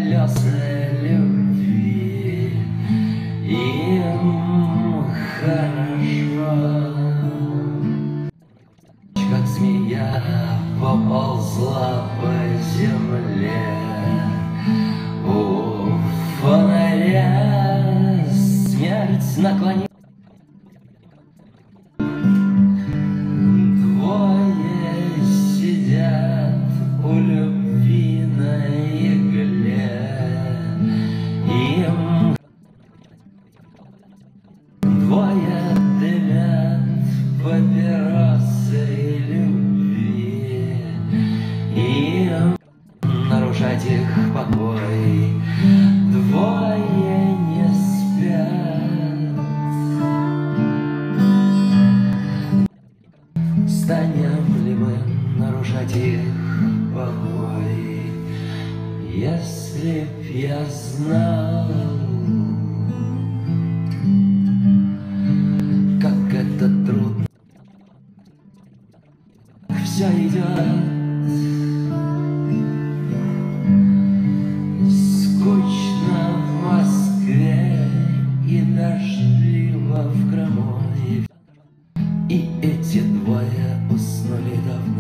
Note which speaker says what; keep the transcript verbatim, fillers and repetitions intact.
Speaker 1: колеса любви, им хорошо. Как змея поползла по земле, у фонаря смерть наклонилась. Двое сидят у любви на игле, им двое дымят папиросы любви, им нарушать их покой двое не спят. Станем ли мы нарушать их покой, если б я знал, как это трудно, все идет. Скучно в Москве и дождливо в Крыму, и эти двое уснули давно.